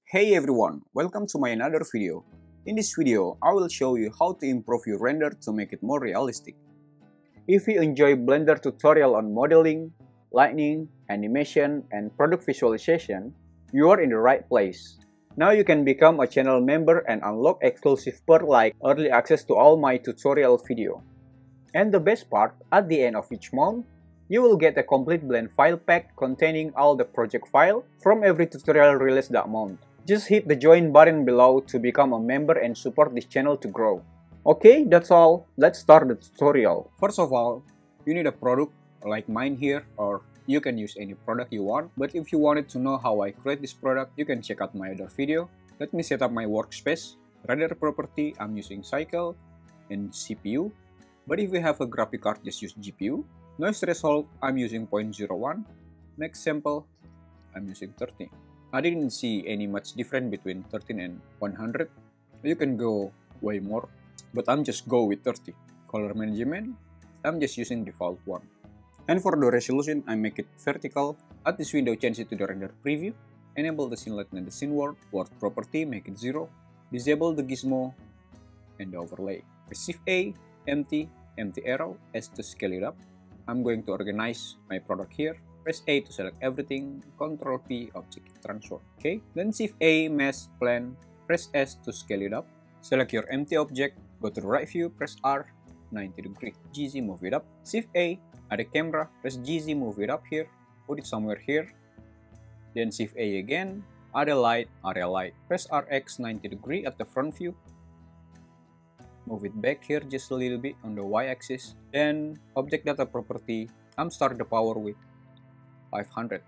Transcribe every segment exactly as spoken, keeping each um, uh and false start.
Hey everyone, welcome to my another video. In this video, I will show you how to improve your render to make it more realistic. If you enjoy Blender tutorial on modeling, lighting, animation, and product visualization, you are in the right place. Now you can become a channel member and unlock exclusive perks like early access to all my tutorial video. And the best part, at the end of each month, you will get a complete blend file pack containing all the project file from every tutorial released that month. Just hit the join button below to become a member and support this channel to grow. Okay, that's all. Let's start the tutorial. First of all, you need a product like mine here, or you can use any product you want. But if you wanted to know how I create this product, you can check out my other video. Let me set up my workspace. Render property, I'm using cycle and C P U. But if you have a graphic card, just use G P U. Noise threshold, I'm using zero point zero one. Max sample, I'm using thirty. I didn't see any much difference between thirteen and one hundred. You can go way more, but I'm just go with thirty. Color management, I'm just using default one. And for the resolution, I make it vertical. At this window, change it to the render preview. Enable the scene light and the scene world. World property, make it zero. Disable the gizmo and the overlay. Press Shift A, empty, empty arrow as to scale it up. I'm going to organize my product here. Press A to select everything, Control P, object transform. Okay, then Shift A, mesh, plan, press S to scale it up. Select your empty object, go to the right view, press R, ninety degree. G Z, move it up. Shift A, add a camera, press G Z, move it up here, put it somewhere here. Then Shift A again, add a light, area light. Press R X ninety degree at the front view. Move it back here just a little bit on the Y axis. Then object data property, I'm start the power with five hundred.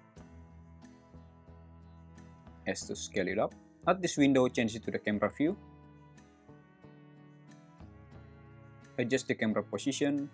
As to scale it up. At this window, change it to the camera view. Adjust the camera position.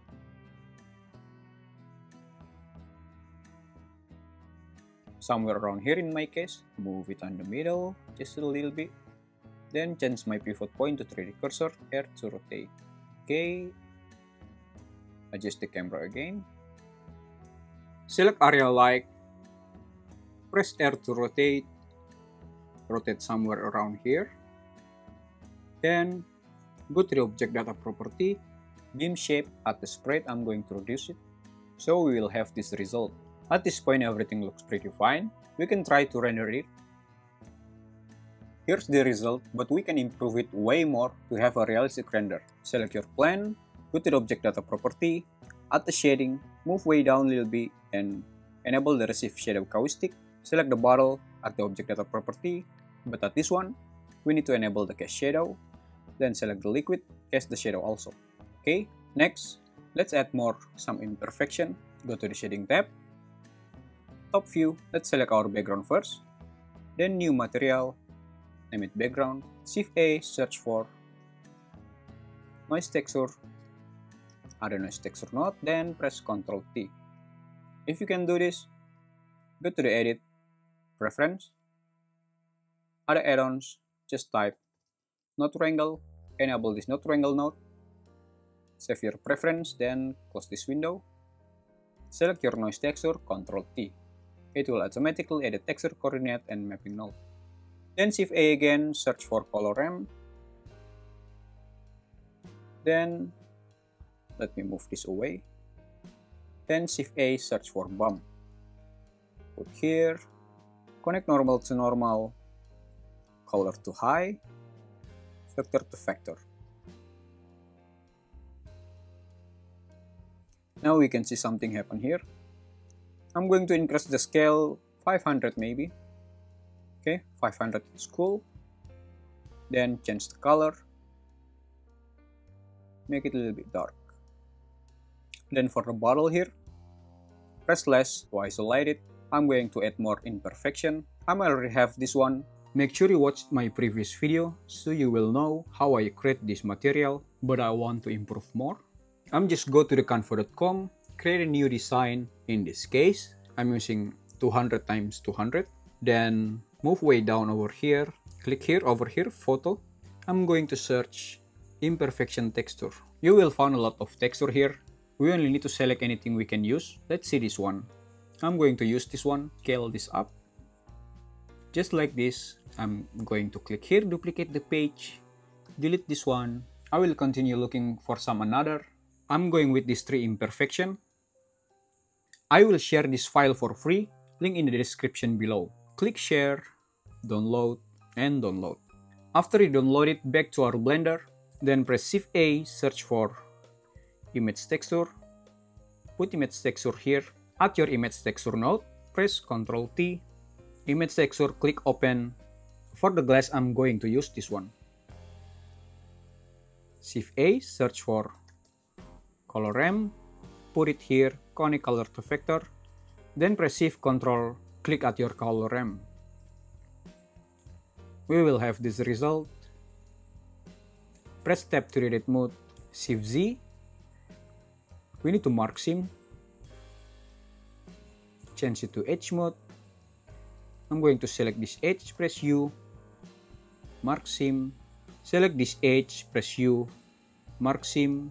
Somewhere around here in my case. Move it on the middle, just a little bit. Then change my pivot point to three D cursor, R to rotate. Okay. Adjust the camera again. Select area light, press R to rotate, rotate somewhere around here. Then go to the object data property, beam shape at the sprite, I'm going to reduce it. So we will have this result. At this point everything looks pretty fine. We can try to render it. Here's the result, but we can improve it way more to have a realistic render. Select your plan, go to the object data property, add the shading, move way down a little bit, and enable the receive shadow caustic. Select the bottle at the object data property, but at this one, we need to enable the cast shadow. Then select the liquid, cast the shadow also. Okay, next, let's add more some imperfection. Go to the shading tab, top view, let's select our background first. Then new material, name it background, Shift A, search for noise texture, add a noise texture node, then press Control T. If you can do this, go to the edit, preference, add add-ons, just type node wrangle, enable this node wrangle node, save your preference, then close this window, select your noise texture, Control T. It will automatically edit texture coordinate and mapping node. Then Shift A again, search for color ramp. Then let me move this away. Then Shift A, search for bump. Put here. Connect normal to normal. Color to high. Vector to vector. Now we can see something happen here. I'm going to increase the scale five hundred maybe. Okay, five hundred is cool. Then change the color. Make it a little bit dark. Then for the bottle here, press less to isolate it. I'm going to add more imperfection. I already have this one. Make sure you watch my previous video so you will know how I create this material, but I want to improve more. I'm just go to the canva dot com, create a new design. In this case, I'm using two hundred times two hundred. Then move way down over here, click here, over here, photo. I'm going to search imperfection texture. You will find a lot of texture here. We only need to select anything we can use. Let's see this one. I'm going to use this one, scale this up. Just like this, I'm going to click here, duplicate the page, delete this one. I will continue looking for some another. I'm going with this three imperfection. I will share this file for free, link in the description below. Click share, download, and download. After you download it back to our Blender, then press Shift A, search for image texture. Put image texture here. Add your image texture node. Press control T. Image texture, click open. For the glass, I'm going to use this one. Shift A, search for color ramp. Put it here, connect color to vector. Then press Shift Control, click at your color ramp. We will have this result. Press tab to edit mode, Shift Z. We need to mark seam. Change it to edge mode. I'm going to select this edge, press U, mark seam. Select this edge, press U, mark seam.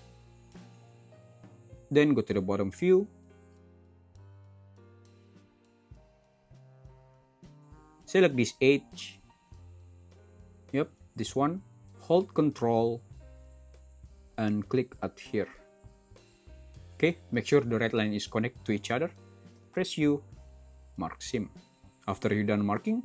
Then go to the bottom view. Select this edge. Yep, this one. Hold Control and click at here. Okay, make sure the red line is connected to each other. Press U, mark seam. After you're done marking,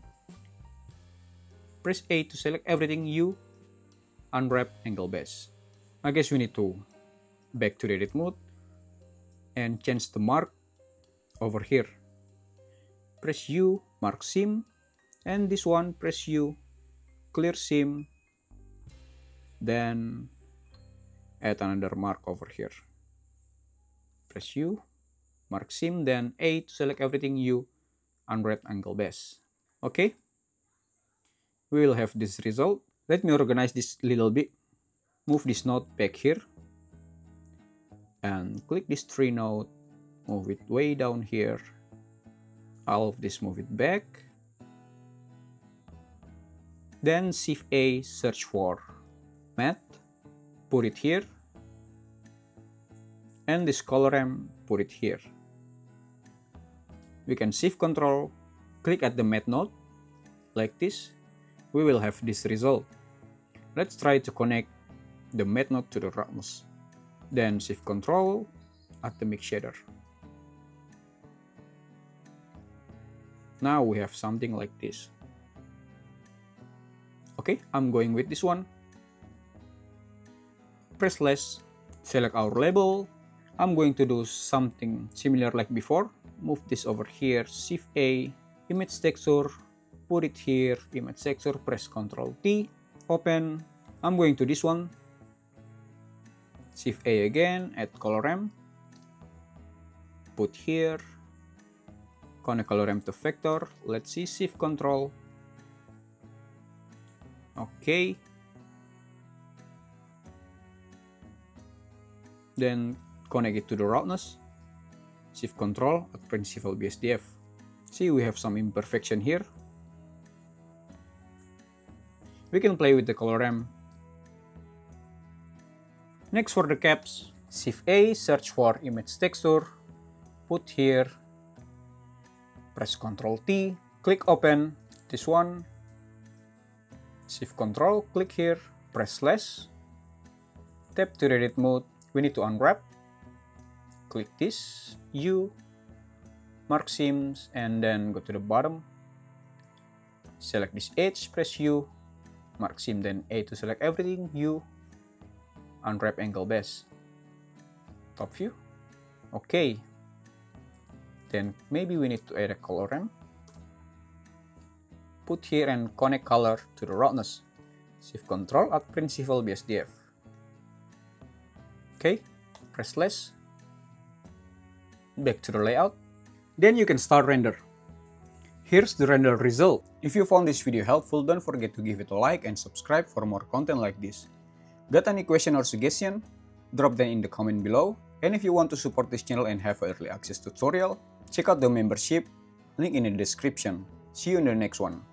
press A to select everything, U, unwrap angle base. I guess we need to back to the edit mode and change the mark over here. Press U, mark seam, and this one press U, clear seam, then add another mark over here. Press U, mark seam, then A to select everything, U, unwrap angle base. Okay, we will have this result. Let me organize this little bit. Move this node back here and click this tree node, move it way down here. All of this, move it back. Then Shift A, search for matte, put it here, and this color ramp, put it here. We can Shift Control, click at the matte node, like this. We will have this result. Let's try to connect the matte node to the roughness. Then Shift Control, at the mix shader. Now we have something like this. Okay, I'm going with this one. Press slash, select our label. I'm going to do something similar like before. Move this over here, Shift A, image texture, put it here, image texture, press control T, open. I'm going to this one. Shift A again, add color ramp, put here, connect color ramp to vector. Let's see, Shift Control. Okay. Then connect it to the roughness. Shift Control at Principal B S D F. See, we have some imperfection here. We can play with the color ramp. Next, for the caps, Shift A, search for image texture, put here, press control T, click open, this one, Shift Control, click here, press slash, tap to edit mode, we need to unwrap, click this, U, mark seams, and then go to the bottom, select this edge, press U, mark seam, then A to select everything, U, unwrap angle base, top view. Okay, then maybe we need to add a color ramp, put here and connect color to the roughness. Shift Control at Principal B S D F. Okay, press slash, back to the layout, then you can start render. Here's the render result. If you found this video helpful, don't forget to give it a like and subscribe for more content like this. Got any question or suggestion? Drop them in the comment below. And if you want to support this channel and have early access tutorial, check out the membership, link in the description. See you in the next one.